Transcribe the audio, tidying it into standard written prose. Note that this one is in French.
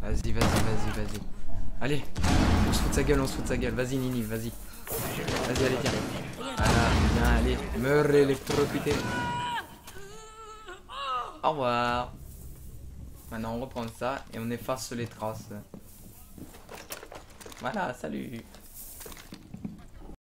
Vas-y, vas-y, vas-y, vas-y. Allez, on se fout de sa gueule, on se fout de sa gueule. Vas-y, Nini, vas-y. Vas-y, allez, viens. Voilà, viens, allez. Meurs électrocuté. Au revoir. Maintenant, on reprend ça et on efface les traces. Voilà, salut.